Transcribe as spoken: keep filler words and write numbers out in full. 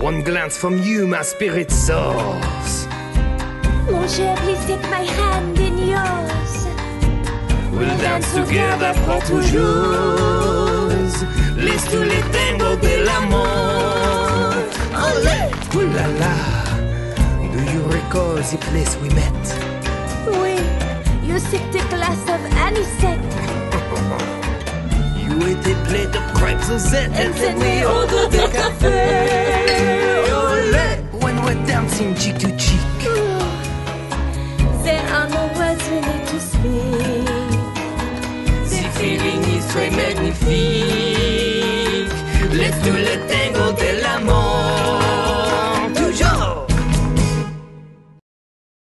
One glance from you, my spirit soars. Mon cher, please take my hand in yours. We'll dance together pour toujours. Laisse tous les tangos de l'amour. Olé! Ooh la la. Do you recall the place we met? Oui, you sipped a glass of anisette. You ate a plate of crêpes aux ailes. And then we ordered the café. Olé! When we're dancing cheek to cheek. There are no words we need to speak. The feeling is très magnifique. Let's do le